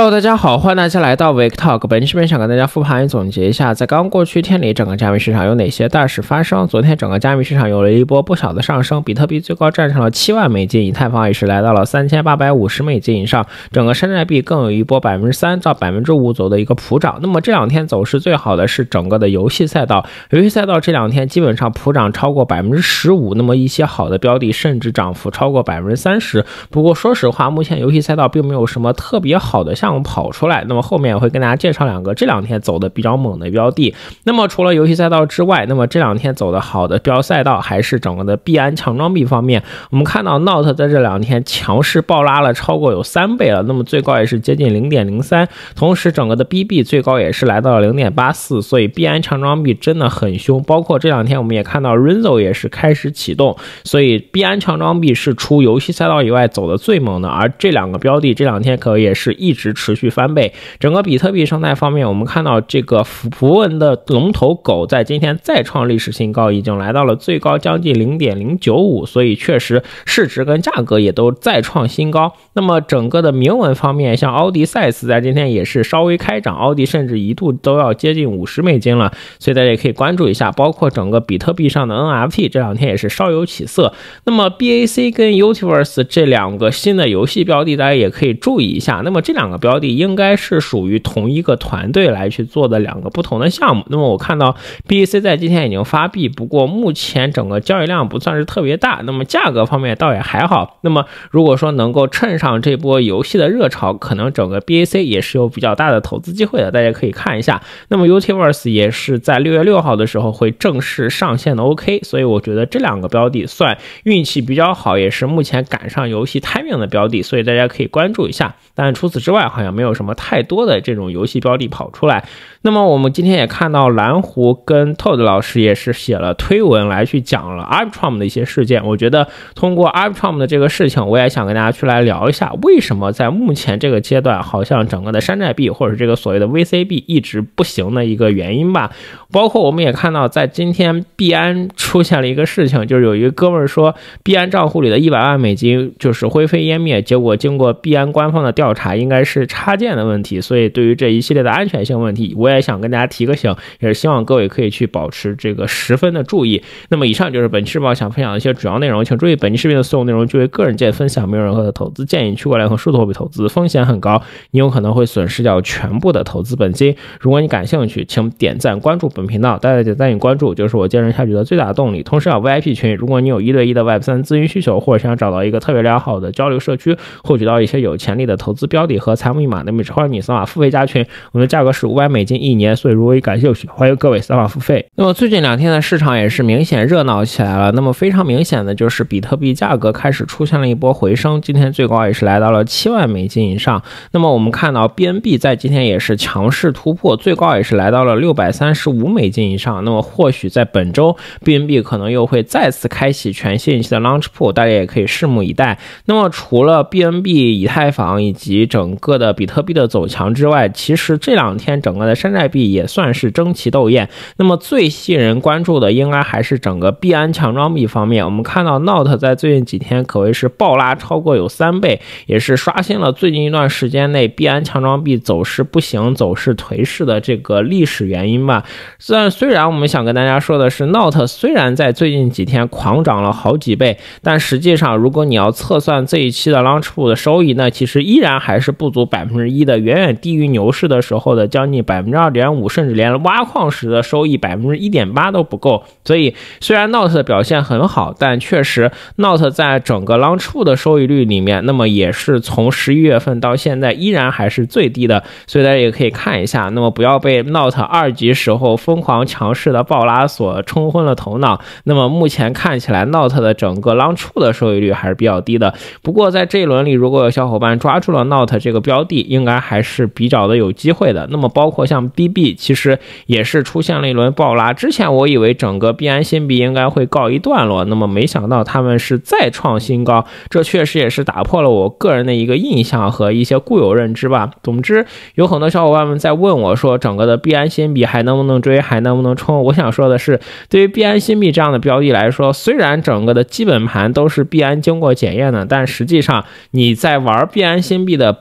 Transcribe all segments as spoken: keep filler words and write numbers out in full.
Hello， 大家好，欢迎大家来到 Week Talk。本期视频想跟大家复盘总结一下，在刚过去一天里，整个加密市场有哪些大事发生。昨天整个加密市场有了一波不小的上升，比特币最高站上了七万美金，以太坊也是来到了三千八百五十美金以上，整个山寨币更有一波百分之三到百分之五左右的一个普涨。那么这两天走势最好的是整个的游戏赛道，游戏赛道这两天基本上普涨超过百分之十五，那么一些好的标的甚至涨幅超过百分之三十。不过说实话，目前游戏赛道并没有什么特别好的项目跑出来，那么后面我会跟大家介绍两个这两天走的比较猛的标的。那么除了游戏赛道之外，那么这两天走的好的标赛道还是整个的币安强装币方面。我们看到 N O T 在这两天强势暴拉了超过有三倍了，那么最高也是接近 零点零三， 同时整个的 B B 最高也是来到了 零点八四， 所以币安强装币真的很凶。包括这两天我们也看到 Renzo 也是开始启动，所以币安强装币是除游戏赛道以外走的最猛的，而这两个标的这两天可也是一直持续翻倍。整个比特币生态方面，我们看到这个符文的龙头狗在今天再创历史新高，已经来到了最高将近 零点零九五， 所以确实市值跟价格也都再创新高。那么整个的铭文方面，像奥迪赛斯在今天也是稍微开涨，奥迪甚至一度都要接近五十美金了，所以大家也可以关注一下。包括整个比特币上的 N F T 这两天也是稍有起色。那么 B A C 跟 Utiverse 这两个新的游戏标的大家也可以注意一下，那么这两个标的应该是属于同一个团队来去做的两个不同的项目。那么我看到 B A C 在今天已经发币，不过目前整个交易量不算是特别大，那么价格方面倒也还好。那么如果说能够趁上这波游戏的热潮，可能整个 B A C 也是有比较大的投资机会的，大家可以看一下。那么 Utiverse 也是在六月六号的时候会正式上线的 OK， 所以我觉得这两个标的算运气比较好，也是目前赶上游戏 timing 的标的，所以大家可以关注一下。但除此之外好像没有什么太多的这种游戏标的跑出来。那么我们今天也看到蓝湖跟 Todd 老师也是写了推文来去讲了 Arbitrum 的一些事件，我觉得通过 Arbitrum 的这个事情，我也想跟大家去来聊一下为什么在目前这个阶段好像整个的山寨币或者这个所谓的 V C 币一直不行的一个原因吧。包括我们也看到在今天币安出现了一个事情，就是有一个哥们儿说币安账户里的一百万美金就是灰飞烟灭，结果经过币安官方的调查应该是插件的问题，所以对于这一系列的安全性问题，我也想跟大家提个醒，也是希望各位可以去保持这个十分的注意。那么以上就是本期视频想分享的一些主要内容，请注意本期视频的所有内容均为个人见分享，没有任何的投资建议，区块链和数字货币投资风险很高，你有可能会损失掉全部的投资本金。如果你感兴趣，请点赞关注本频道，大家点赞与关注就是我坚持下去的最大的动力。同时啊 V I P 群，如果你有一对一的 Web 三 咨询需求，或者想找到一个特别良好的交流社区，获取到一些有潜力的投资标的和财务密码，那么只欢迎你扫码付费加群，我们的价格是五百美金一年，所以如果你感兴趣，欢迎各位扫码付费。那么最近两天的市场也是明显热闹起来了，那么非常明显的就是比特币价格开始出现了一波回升，今天最高也是来到了七万美金以上。那么我们看到 B N B 在今天也是强势突破，最高也是来到了六百三十五美金以上。那么或许在本周 B N B 可能又会再次开启全新一期的 Launch Pool， 大家也可以拭目以待。那么除了 B N B、以太坊以及整个的比特币的走强之外，其实这两天整个的山寨币也算是争奇斗艳。那么最吸引人关注的应该还是整个币安强装币方面，我们看到 N O T 在最近几天可谓是暴拉超过有三倍，也是刷新了最近一段时间内币安强装币走势不行、走势颓势的这个历史原因吧。虽然虽然我们想跟大家说的是 N O T 虽然在最近几天狂涨了好几倍，但实际上如果你要测算这一期的 Launch Pool 的收益，那其实依然还是不足百分之一的，远远低于牛市的时候的将近 百分之二点五， 甚至连挖矿时的收益 百分之一点八 都不够。所以虽然 N O T 的表现很好，但确实 N O T 在整个 Launch Pool 的收益率里面，那么也是从十一月份到现在依然还是最低的，所以大家也可以看一下，那么不要被 N O T 二级时候疯狂强势的暴拉所冲昏了头脑。那么目前看起来 N O T 的整个 Launch Pool 的收益率还是比较低的，不过在这一轮里如果有小伙伴抓住了 N O T 这个标的，应该还是比较的有机会的。那么包括像 B B 其实也是出现了一轮暴拉，之前我以为整个币安新币应该会告一段落，那么没想到他们是再创新高，这确实也是打破了我个人的一个印象和一些固有认知吧。总之有很多小伙伴们在问我说整个的币安新币还能不能追，还能不能冲，我想说的是，对于币安新币这样的标的来说，虽然整个的基本盘都是币安经过检验的，但实际上你在玩币安新币的本质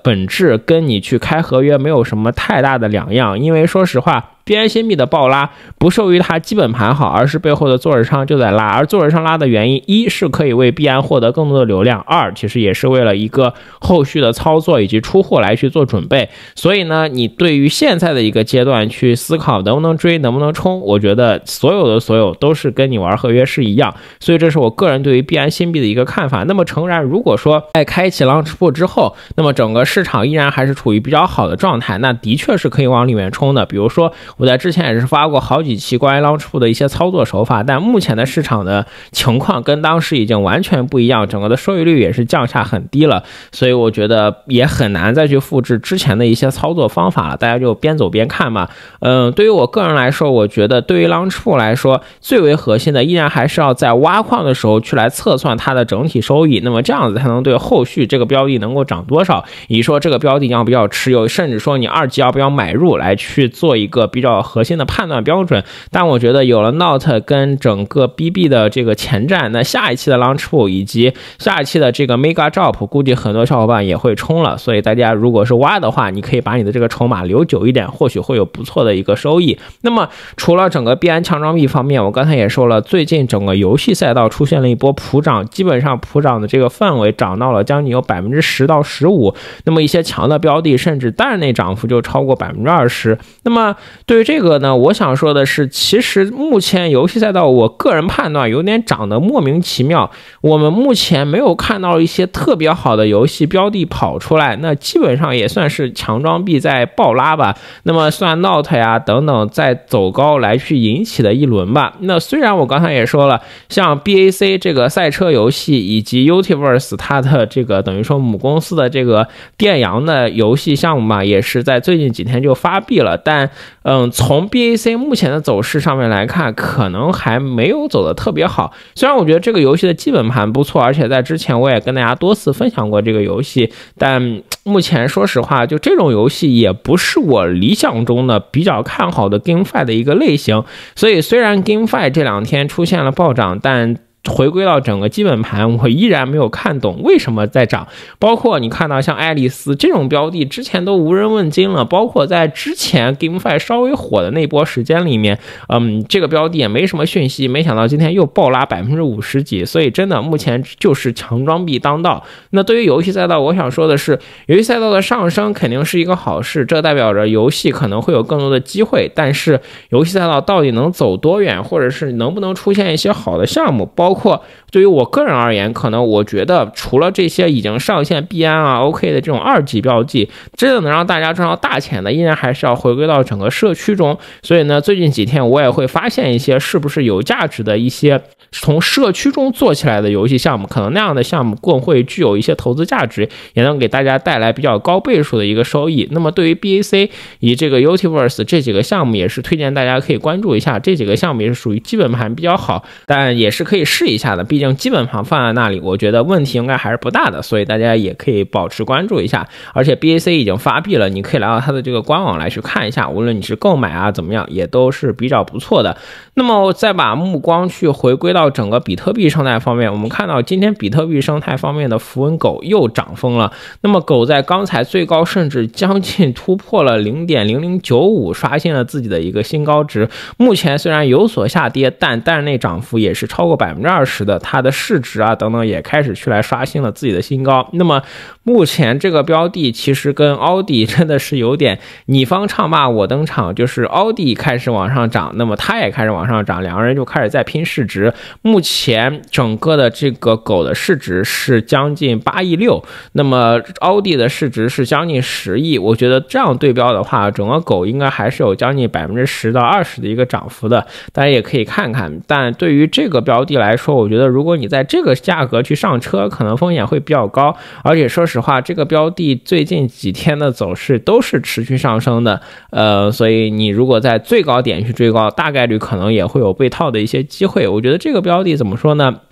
是跟你去开合约没有什么太大的两样，因为说实话，币安新币的暴拉不受于它基本盘好，而是背后的做市商就在拉，而做市商拉的原因，一是可以为币安获得更多的流量，二其实也是为了一个后续的操作以及出货来去做准备。所以呢，你对于现在的一个阶段去思考能不能追能不能冲，我觉得所有的所有都是跟你玩合约是一样，所以这是我个人对于币安新币的一个看法。那么诚然，如果说在开启 Launch Pool 之后，那么整个市场依然还是处于比较好的状态，那的确是可以往里面冲的。比如说我在之前也是发过好几期关于 Launch Pool 的一些操作手法，但目前的市场的情况跟当时已经完全不一样，整个的收益率也是降下很低了，所以我觉得也很难再去复制之前的一些操作方法了，大家就边走边看吧。嗯，对于我个人来说，我觉得对于 Launch Pool 来说，最为核心的依然还是要在挖矿的时候去来测算它的整体收益，那么这样子才能对后续这个标的能够涨多少，以及说这个标的要不要持有，甚至说你二级要不要买入来去做一个比较核心的判断标准。但我觉得有了 N O T 跟整个 B B 的这个前站，那下一期的 Launch Pool 以及下一期的这个 Mega Drop 估计很多小伙伴也会冲了，所以大家如果是挖的话，你可以把你的这个筹码留久一点，或许会有不错的一个收益。那么除了整个币安强装币方面，我刚才也说了，最近整个游戏赛道出现了一波普涨，基本上普涨的这个范围涨到了将近有 百分之十到十五， 那么一些强的标的甚至单日内涨幅就超过 百分之二十。 那么对于这个呢，我想说的是，其实目前游戏赛道我个人判断有点涨得莫名其妙，我们目前没有看到一些特别好的游戏标的跑出来，那基本上也算是强装币在爆拉吧，那么算 N O T 呀等等在走高来去引起的一轮吧。那虽然我刚才也说了，像 B A C 这个赛车游戏以及 Utiverse 它的这个等于说母公司的这个电阳的游戏项目嘛，也是在最近几天就发币了，但嗯，从 B A C 目前的走势上面来看，可能还没有走得特别好。虽然我觉得这个游戏的基本盘不错，而且在之前我也跟大家多次分享过这个游戏，但目前说实话，就这种游戏也不是我理想中的比较看好的 GameFi 的一个类型。所以虽然 GameFi 这两天出现了暴涨，但回归到整个基本盘，我依然没有看懂为什么在涨。包括你看到像爱丽丝这种标的之前都无人问津了，包括在之前 GameFi 稍微火的那波时间里面，嗯，这个标的也没什么讯息，没想到今天又暴拉 百分之五十 几，所以真的目前就是强装币当道。那对于游戏赛道，我想说的是，游戏赛道的上升肯定是一个好事，这代表着游戏可能会有更多的机会，但是游戏赛道到底能走多远，或者是能不能出现一些好的项目，包括对于我个人而言，可能我觉得除了这些已经上线币安啊 OK 的这种二级标记，真的能让大家赚到大钱的，依然还是要回归到整个社区中。所以呢，最近几天我也会发现一些是不是有价值的一些从社区中做起来的游戏项目，可能那样的项目更会具有一些投资价值，也能给大家带来比较高倍数的一个收益。那么对于 B A C 以这个 Utiverse 这几个项目，也是推荐大家可以关注一下，这几个项目也是属于基本盘比较好，但也是可以试一下的，毕竟基本盘放在那里，我觉得问题应该还是不大的，所以大家也可以保持关注一下。而且 B A C 已经发币了，你可以来到它的这个官网来去看一下，无论你是购买啊怎么样，也都是比较不错的。那么我再把目光去回归到整个比特币生态方面，我们看到今天比特币生态方面的符文狗又涨疯了。那么狗在刚才最高甚至将近突破了 零点零零九五， 刷新了自己的一个新高值。目前虽然有所下跌，但单日内涨幅也是超过 百分之二十 的，它的市值啊等等也开始去来刷新了自己的新高。那么目前这个标的其实跟奥迪真的是有点你方唱罢我登场，就是奥迪开始往上涨，那么它也开始往上涨，两个人就开始在拼市值。目前整个的这个狗的市值是将近八亿六，那么奥迪的市值是将近十亿。我觉得这样对标的话，整个狗应该还是有将近 百分之十到二十 的一个涨幅的，大家也可以看看。但对于这个标的来说，我觉得如果你在这个价格去上车，可能风险会比较高。而且说实话，这个标的最近几天的走势都是持续上升的，呃，所以你如果在最高点去追高，大概率可能也会有被套的一些机会。我觉得这个标的怎么说呢，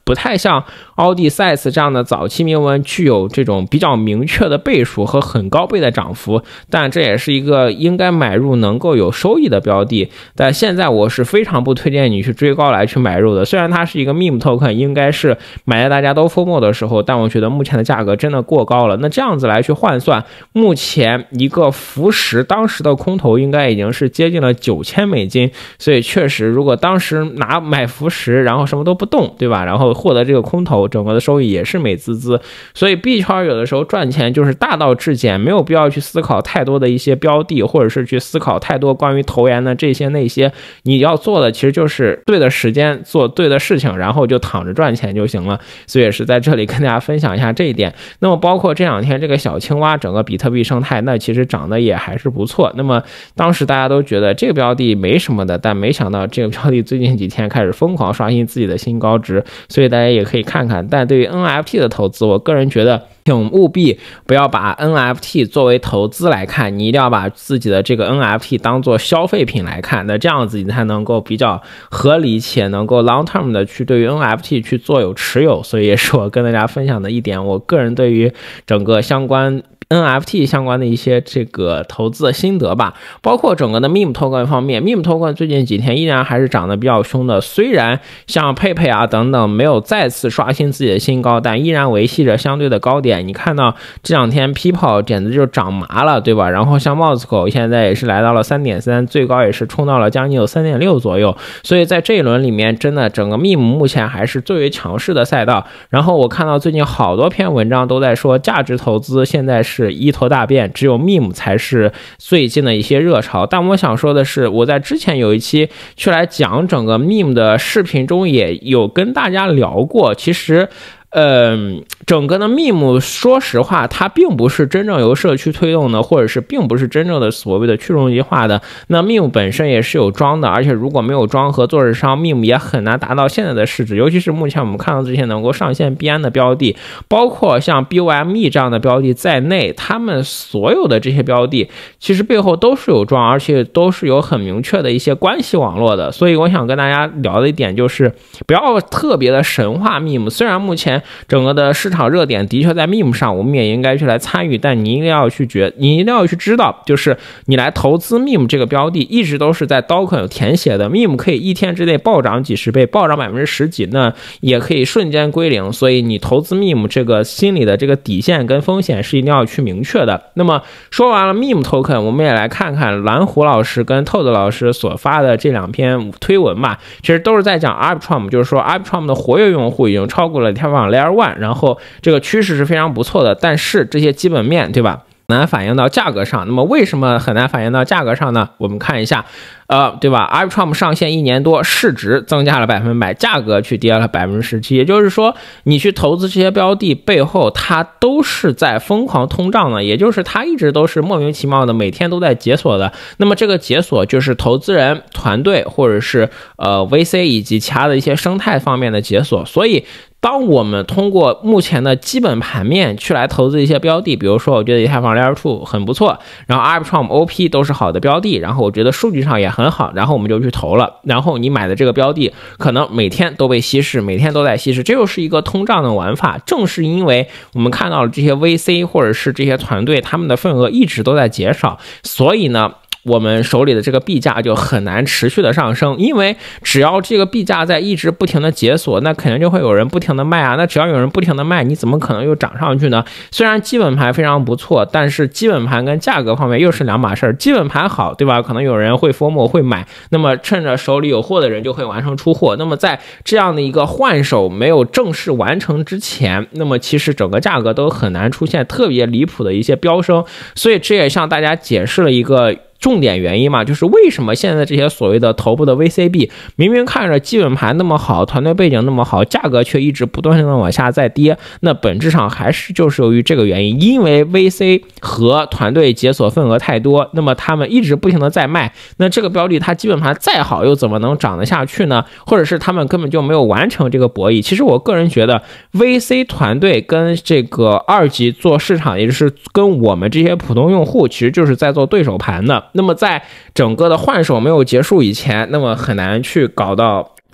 不太像奥迪赛斯这样的早期铭文具有这种比较明确的倍数和很高倍的涨幅，但这也是一个应该买入能够有收益的标的。但现在我是非常不推荐你去追高来去买入的，虽然它是一个 meme token， 应该是买在大家都 FOMO 的时候，但我觉得目前的价格真的过高了。那这样子来去换算，目前一个福时当时的空头应该已经是接近了九千美金，所以确实如果当时拿买福时然后什么都不动，对吧，然后获得这个空头，整个的收益也是美滋滋。所以币圈有的时候赚钱就是大道至简，没有必要去思考太多的一些标的，或者是去思考太多关于投研的这些那些，你要做的其实就是对的时间做对的事情，然后就躺着赚钱就行了。所以也是在这里跟大家分享一下这一点。那么包括这两天这个小青蛙整个比特币生态，那其实涨得也还是不错。那么当时大家都觉得这个标的没什么的，但没想到这个标的最近几天开始疯狂刷新自己的新高值，所以大家也可以看看。但对于 N F T 的投资，我个人觉得请务必不要把 N F T 作为投资来看，你一定要把自己的这个 N F T 当做消费品来看，那这样子你才能够比较合理且能够 long term 的去对于 N F T 去做有持有。所以也是我跟大家分享的一点，我个人对于整个相关N F T 相关的一些这个投资的心得吧。包括整个的 meme token 方面， meme token 最近几天依然还是涨得比较凶的，虽然像佩佩啊等等没有再次刷新自己的新高，但依然维系着相对的高点。你看到这两天 People 简直就涨麻了，对吧？然后像帽子狗现在也是来到了 三点三， 最高也是冲到了将近有 三点六 左右。所以在这一轮里面，真的整个 meme 目前还是最为强势的赛道。然后我看到最近好多篇文章都在说，价值投资现在是是一头大便，只有 meme 才是最近的一些热潮。但我想说的是，我在之前有一期去来讲整个 meme 的视频中也有跟大家聊过，其实嗯，整个的 meme 说实话它并不是真正由社区推动的，或者是并不是真正的所谓的去中心化的。那 meme 本身也是有庄的，而且如果没有庄和做市商， meme 也很难达到现在的市值。尤其是目前我们看到这些能够上线币安的标的，包括像 B O M E 这样的标的在内，他们所有的这些标的其实背后都是有庄，而且都是有很明确的一些关系网络的。所以我想跟大家聊的一点就是不要特别的神化 meme， 虽然目前整个的市场热点的确在 meme 上，我们也应该去来参与，但你一定要去觉，你一定要去知道，就是你来投资 meme 这个标的，一直都是在刀口有填写的。meme 可以一天之内暴涨几十倍，暴涨百分之十几，那也可以瞬间归零。所以你投资 meme 这个心理的这个底线跟风险是一定要去明确的。那么说完了 meme token， 我们也来看看蓝狐老师跟透子老师所发的这两篇推文吧。其实都是在讲 Arbitrum， 就是说 Arbitrum 的活跃用户已经超过了以太坊 Layer one， 然后这个趋势是非常不错的，但是这些基本面，对吧，很难反映到价格上。那么为什么很难反映到价格上呢？我们看一下，呃，对吧 ？Arbitrum 上线一年多，市值增加了百分百，价格去跌了百分之十七。也就是说，你去投资这些标的背后，它都是在疯狂通胀的，也就是它一直都是莫名其妙的，每天都在解锁的。那么这个解锁就是投资人团队或者是呃 V C 以及其他的一些生态方面的解锁。所以当我们通过目前的基本盘面去来投资一些标的，比如说我觉得以太坊 Layer two 很不错，然后 Arbitrum O P 都是好的标的，然后我觉得数据上也很好，然后我们就去投了，然后你买的这个标的可能每天都被稀释，每天都在稀释，这又是一个通胀的玩法。正是因为我们看到了这些 V C 或者是这些团队他们的份额一直都在减少，所以呢我们手里的这个币价就很难持续的上升。因为只要这个币价在一直不停的解锁，那肯定就会有人不停的卖啊，那只要有人不停的卖，你怎么可能又涨上去呢？虽然基本盘非常不错，但是基本盘跟价格方面又是两码事儿。基本盘好，对吧，可能有人会 FOMO 会买，那么趁着手里有货的人就会完成出货。那么在这样的一个换手没有正式完成之前，那么其实整个价格都很难出现特别离谱的一些飙升。所以这也向大家解释了一个重点原因嘛，就是为什么现在这些所谓的头部的 V C B 明明看着基本盘那么好，团队背景那么好，价格却一直不断的往下再跌，那本质上还是就是由于这个原因。因为 V C 和团队解锁份额太多，那么他们一直不停的在卖，那这个标的它基本盘再好又怎么能涨得下去呢？或者是他们根本就没有完成这个博弈。其实我个人觉得 V C 团队跟这个二级做市场，也就是跟我们这些普通用户其实就是在做对手盘的。那么在整个的换手没有结束以前，那么很难去搞到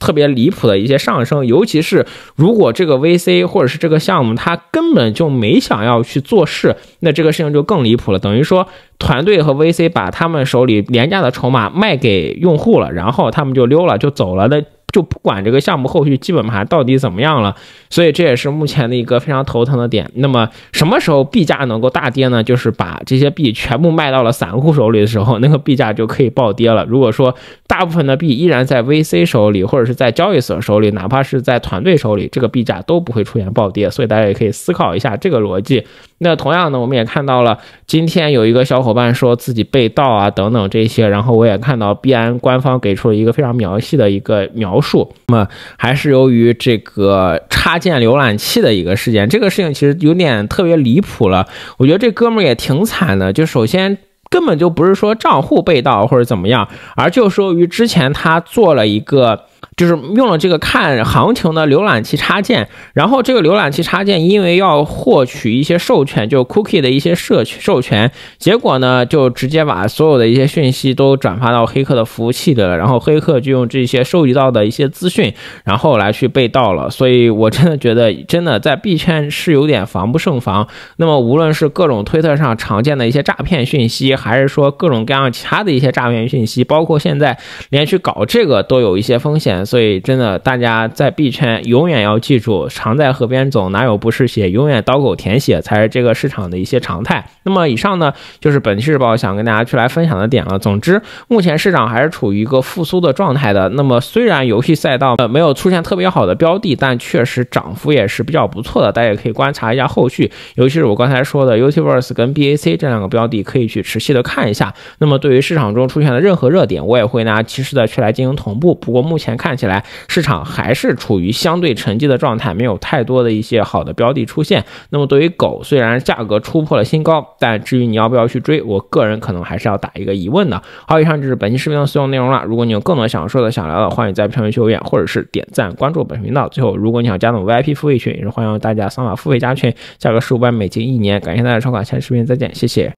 特别离谱的一些上升，尤其是如果这个 V C 或者是这个项目它根本就没想要去做事，那这个事情就更离谱了，等于说团队和 V C 把他们手里廉价的筹码卖给用户了，然后他们就溜了就走了的，就不管这个项目后续基本盘到底怎么样了，所以这也是目前的一个非常头疼的点。那么什么时候币价能够大跌呢？就是把这些币全部卖到了散户手里的时候，那个币价就可以暴跌了。如果说大部分的币依然在 V C 手里，或者是在交易所手里，哪怕是在团队手里，这个币价都不会出现暴跌，所以大家也可以思考一下这个逻辑。那同样呢，我们也看到了今天有一个小伙伴说自己被盗啊等等这些，然后我也看到币安官方给出了一个非常描细的一个描述，那么还是由于这个插件浏览器的一个事件，这个事情其实有点特别离谱了。我觉得这哥们儿也挺惨的，就首先根本就不是说账户被盗或者怎么样，而就是由于之前他做了一个就是用了这个看行情的浏览器插件，然后这个浏览器插件因为要获取一些授权，就 cookie 的一些授授权，结果呢就直接把所有的一些讯息都转发到黑客的服务器里了，然后黑客就用这些收集到的一些资讯然后来去被盗了。所以我真的觉得真的在币圈是有点防不胜防。那么无论是各种推特上常见的一些诈骗讯息，还是说各种各样其他的一些诈骗讯息，包括现在连去搞这个都有一些风险，所以真的大家在币圈永远要记住，常在河边走，哪有不湿鞋，永远刀口舔血才是这个市场的一些常态。那么以上呢就是本期日报想跟大家去来分享的点了。总之目前市场还是处于一个复苏的状态的，那么虽然游戏赛道、呃、没有出现特别好的标的，但确实涨幅也是比较不错的，大家也可以观察一下后续，尤其是我刚才说的 Utiverse 跟 B A C 这两个标的可以去持续的看一下。那么对于市场中出现的任何热点，我也会拿及时的去来进行同步，不过目前看起来市场还是处于相对沉寂的状态，没有太多的一些好的标的出现。那么对于狗，虽然价格出破了新高，但至于你要不要去追，我个人可能还是要打一个疑问的。好，以上就是本期视频的所有内容了。如果你有更多想说的想聊的，欢迎在评论区留言，或者是点赞关注本频道。最后，如果你想加入 V I P 付费群，也是欢迎大家扫码付费加群，价格是五百美金一年。感谢大家收看，下期视频再见，谢谢。